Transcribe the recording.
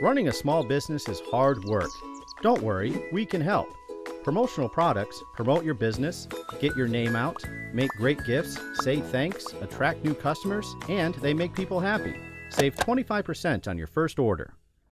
Running a small business is hard work. Don't worry, we can help. Promotional products promote your business, get your name out, make great gifts, say thanks, attract new customers, and they make people happy. Save 25% on your first order.